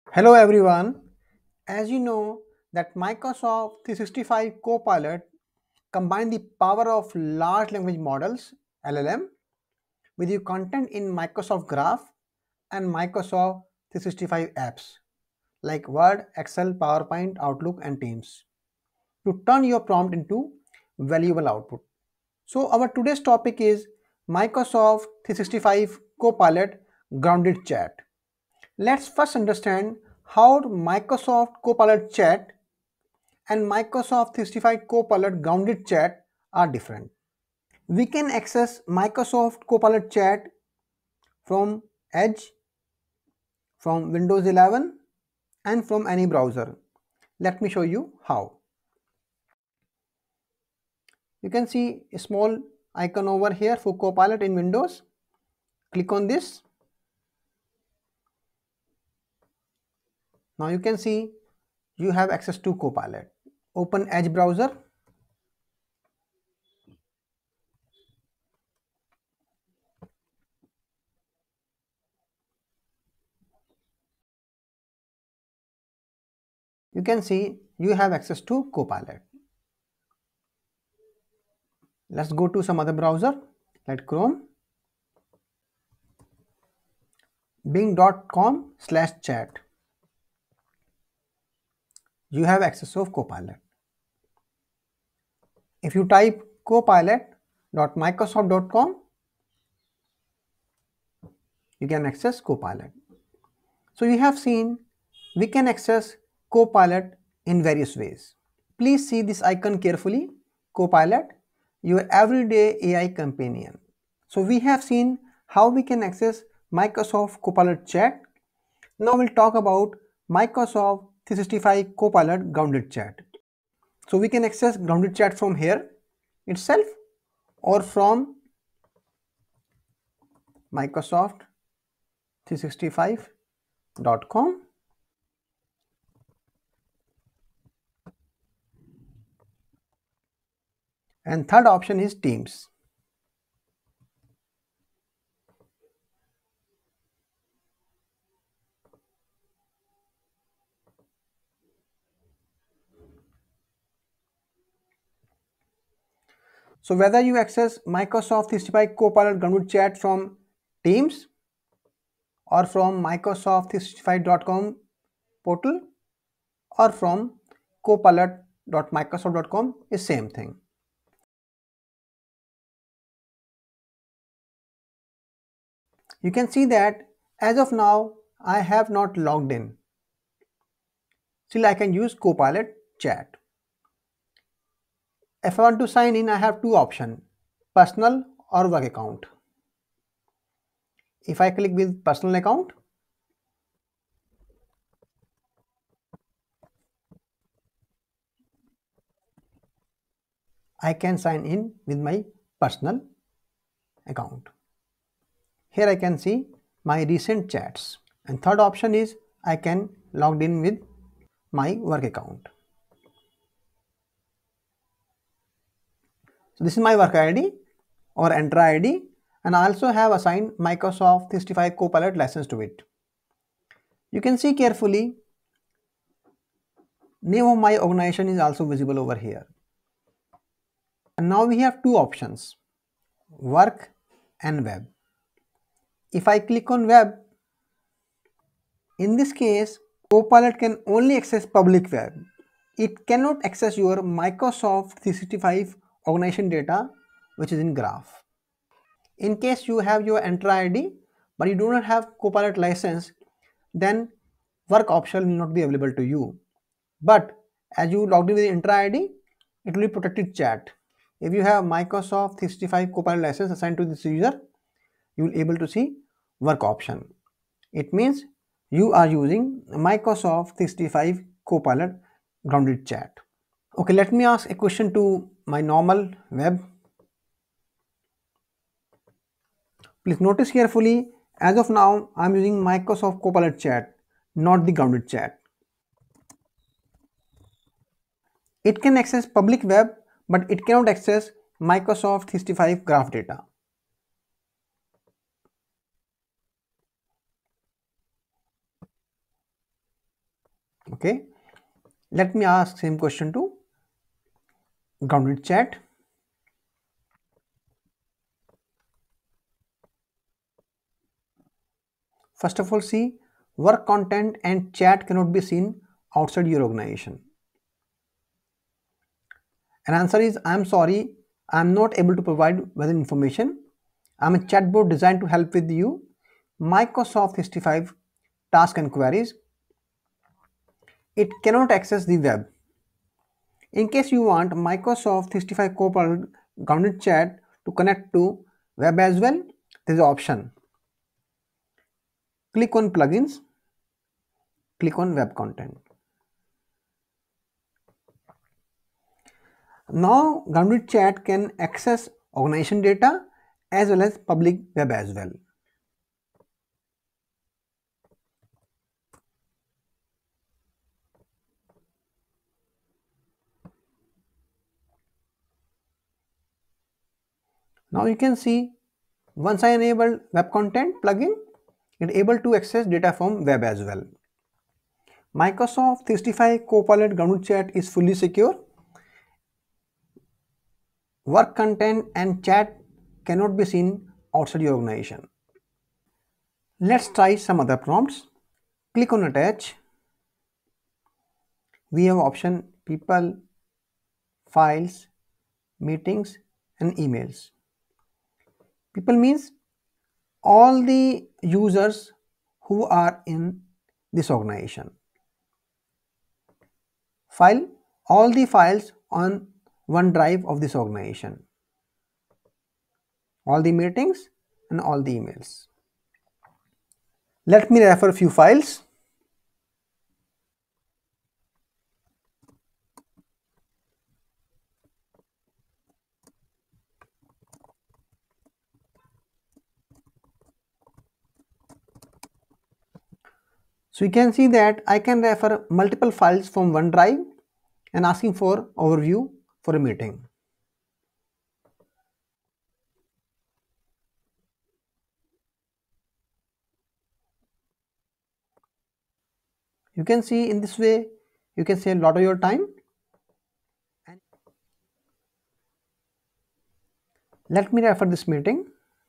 Hello everyone. As you know that Microsoft 365 Copilot combine the power of large language models LLM with your content in Microsoft Graph and Microsoft 365 apps like Word, Excel, PowerPoint, Outlook and Teams to turn your prompt into valuable output. So our today's topic is Microsoft 365 Copilot grounded chat. Let's first understand how Microsoft Copilot Chat and Microsoft 365 Copilot Grounded Chat are different. We can access Microsoft Copilot Chat from Edge, from Windows 11 and from any browser. Let me show you how. You can see a small icon over here for Copilot in Windows. Click on this. Now you can see you have access to Copilot. Open Edge browser. You can see you have access to Copilot. Let's go to some other browser like Chrome. Bing.com/chat. You have access of Copilot. If you type copilot.microsoft.com, you can access Copilot. So you have seen we can access Copilot in various ways. Please see this icon carefully. Copilot, your everyday AI companion. So we have seen how we can access Microsoft Copilot Chat. Now we'll talk about Microsoft 365 Copilot Grounded Chat. So we can access Grounded Chat from here itself or from Microsoft 365.com. And third option is Teams. So whether you access Microsoft 365 Copilot Grounded Chat from Teams or from Microsoft 365.com portal or from copilot.microsoft.com is same thing. You can see that as of now I have not logged in. Still I can use Copilot Chat. If I want to sign in, I have two options, personal or work account. If I click with personal account, I can sign in with my personal account. Here I can see my recent chats. And third option is I can log in with my work account. So this is my work ID or Entra ID, and I also have assigned Microsoft 365 Copilot license to it. You can see carefully, name of my organization is also visible over here. And now we have two options, work and web. If I click on web, in this case, Copilot can only access public web. It cannot access your Microsoft 365 organization data, which is in Graph. In case you have your Entra ID, but you do not have Copilot license, then work option will not be available to you. But as you logged in with Entra ID, it will be protected chat. If you have Microsoft 365 Copilot license assigned to this user, you will be able to see work option. It means you are using Microsoft 365 Copilot grounded chat. Okay, let me ask a question to my normal web. Please notice carefully, as of now, I am using Microsoft Copilot Chat, not the grounded chat. It can access public web, but it cannot access Microsoft 365 graph data. Okay, let me ask same question to grounded chat. First of all, see, work content and chat cannot be seen outside your organization. And answer is, I'm sorry, I'm not able to provide whether information. I'm a chatbot designed to help with you. Microsoft 365 task and queries. It cannot access the web. In case you want Microsoft 365 Copilot grounded chat to connect to web as well, there is an option. Click on plugins, click on web content. Now grounded chat can access organization data as well as public web as well. Now you can see once I enable web content plugin, it able to access data from web as well. Microsoft 365 Copilot grounded chat is fully secure. Work content and chat cannot be seen outside your organization. Let's try some other prompts. Click on attach. We have option people, files, meetings and emails. People means all the users who are in this organization. File, all the files on OneDrive of this organization. All the meetings and all the emails. Let me refer a few files. So you can see that I can refer multiple files from OneDrive and asking for overview for a meeting. You can see in this way you can save a lot of your time. Let me refer this meeting.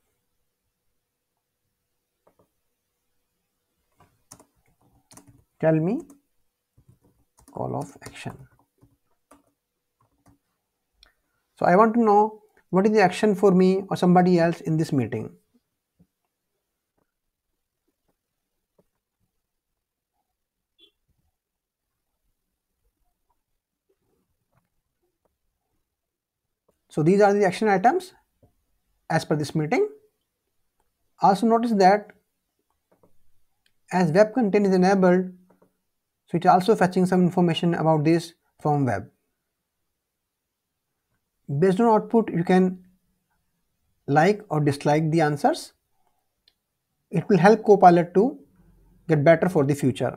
Tell me call of action. So I want to know what is the action for me or somebody else in this meeting. So these are the action items as per this meeting. Also notice that as web content is enabled, so it's also fetching some information about this from web. Based on output, you can like or dislike the answers. It will help Copilot to get better for the future.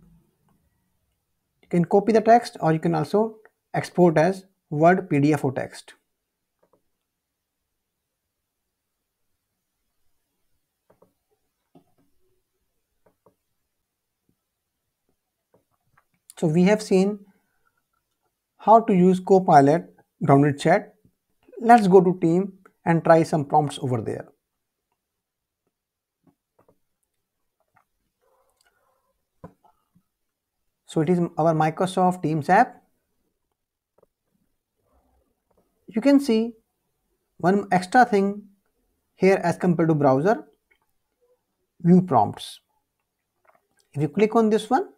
You can copy the text or you can also export as Word, PDF or text. So we have seen how to use Copilot grounded chat. Let's go to team and try some prompts over there. So it is our Microsoft Teams app. You can see one extra thing here as compared to browser, view prompts. If you click on this one,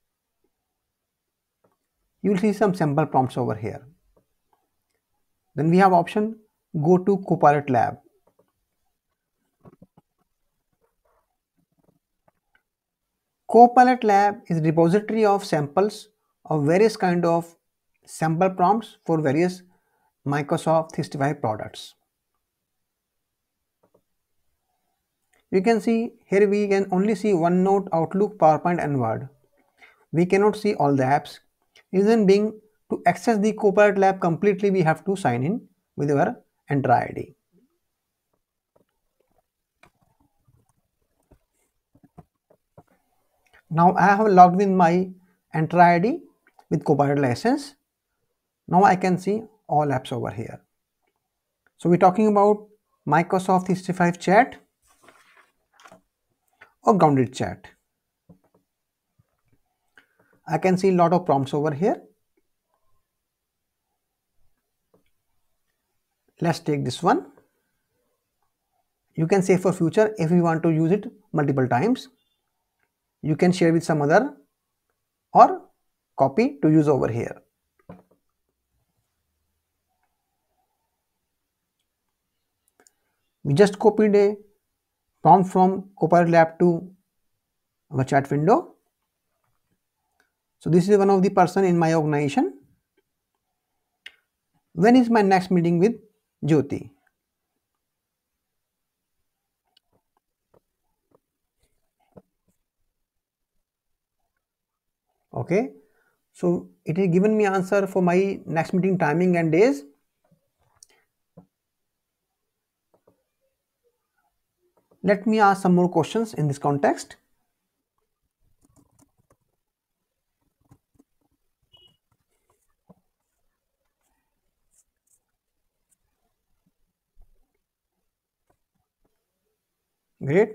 you will see some sample prompts over here. Then we have option go to Copilot Lab. Copilot Lab is a repository of samples of various kind of sample prompts for various Microsoft 365 products. You can see here we can only see OneNote, Outlook, PowerPoint and Word. We cannot see all the apps. Reason being, to access the Copilot Lab completely we have to sign in with our Enter ID. Now I have logged in my enter ID with Copilot license. Now I can see all apps over here. So we're talking about Microsoft 365 Chat or Grounded Chat. I can see a lot of prompts over here. Let's take this one. You can save for future if you want to use it multiple times. You can share with some other or copy to use over here. We just copied a prompt from Copilot Lab to our chat window. So this is one of the person in my organization. When is my next meeting with Jyoti? Okay, so it has given me answer for my next meeting timing and days. Let me ask some more questions in this context. Great.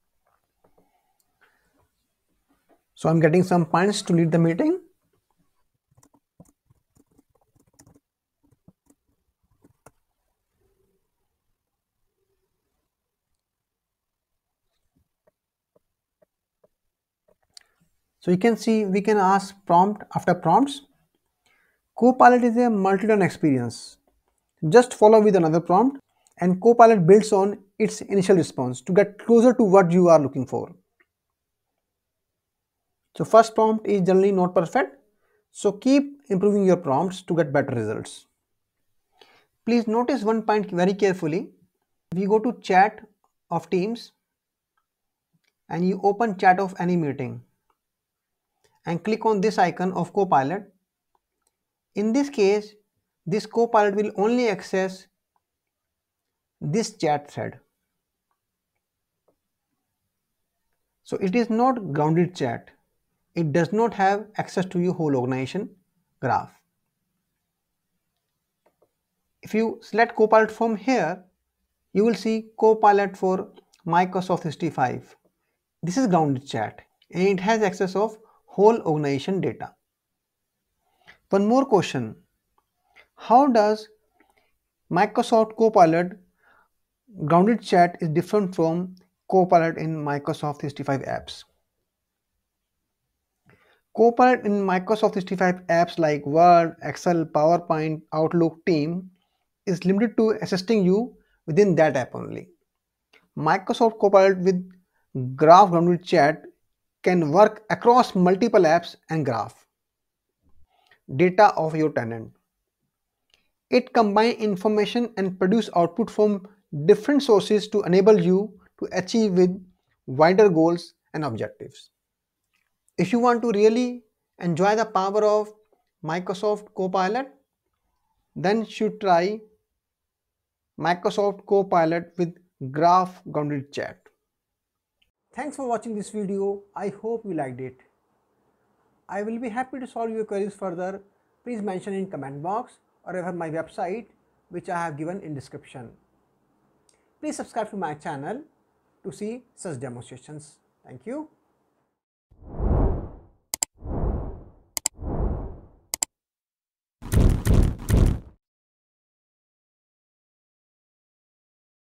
So I'm getting some points to lead the meeting. So you can see we can ask prompt after prompts. Copilot is a multi-turn experience. Just follow with another prompt and Copilot builds on its initial response to get closer to what you are looking for. So first prompt is generally not perfect. So keep improving your prompts to get better results. Please notice one point very carefully. If you go to chat of Teams and you open chat of any meeting and click on this icon of Copilot, in this case, this Copilot will only access this chat thread. So it is not grounded chat. It does not have access to your whole organization graph. If you select Copilot from here, you will see Copilot for Microsoft 365. This is grounded chat and it has access of whole organization data. One more question. How does Microsoft Copilot grounded chat is different from Copilot in Microsoft 365 apps? Copilot in Microsoft 365 apps like Word, Excel, PowerPoint, Outlook, Team is limited to assisting you within that app only. Microsoft Copilot with graph grounded chat can work across multiple apps and graph data of your tenant. It combines information and produce output from different sources to enable you to achieve with wider goals and objectives. If you want to really enjoy the power of Microsoft Copilot, then should try Microsoft Copilot with graph grounded chat. Thanks for watching this video. I hope you liked it. I will be happy to solve your queries further. Please mention in comment box or refer my website which I have given in description. Please subscribe to my channel to see such demonstrations. Thank you.